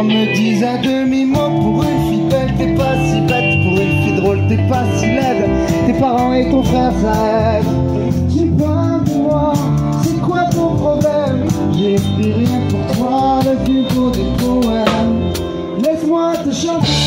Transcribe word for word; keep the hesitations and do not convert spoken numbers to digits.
me disent un demi-mot. Pour une fille belle, t'es pas si bête. Pour une fille drôle, t'es pas si laide. Tes parents et ton frère s'arrêtent. Tu parles de moi, c'est quoi ton problème? J'ai écrit rien pour toi, le plus beau des poèmes. Laisse-moi te chanter.